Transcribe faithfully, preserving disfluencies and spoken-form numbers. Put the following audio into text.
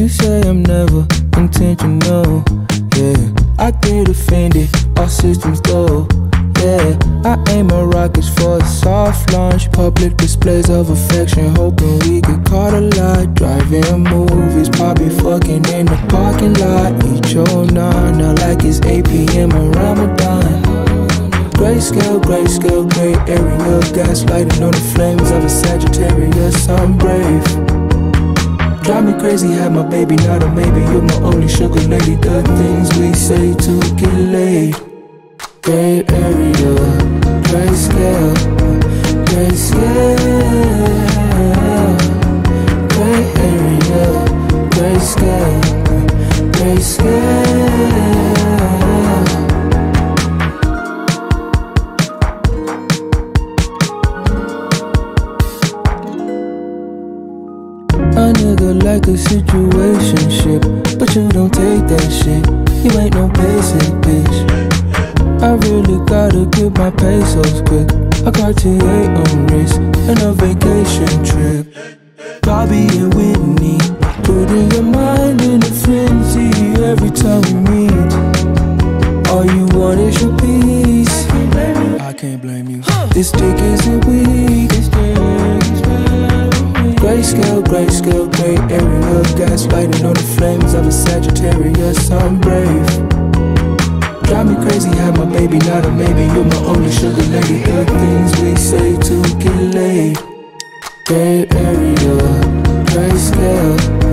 You say I'm never intentional, yeah. I get offended, all systems go, yeah. I aim my rockets for a soft launch, public displays of affection, hoping we get caught a lot. Driving movies, probably fucking in the parking lot. Eat your nana like it's eight p m on Ramadan. Grayscale, grayscale, gray area, gaslighting on the flames of a Sagittarius. I'm brave. Drive me crazy, have my baby, not a maybe. You're my only sugar lady. The things we say to get laid. Gray area, grayscale, grayscale. Gray area, grayscale, grayscale. A nigga like a situationship, but you don't take that shit. You ain't no basic bitch. I really gotta get my pesos quick. A Cartier on wrist and a vacation trip. Bobby and Whitney, putting your mind in a frenzy every time we meet. All you want is your peace. I can't blame you. This dick isn't weak. Grayscale, grayscale, gray area, gaslighting on the flames of a Sagittarius. I'm brave. Drive me crazy, have my baby, not a maybe. You're my only sugar lady. The things we say to get laid. Gray area, grayscale.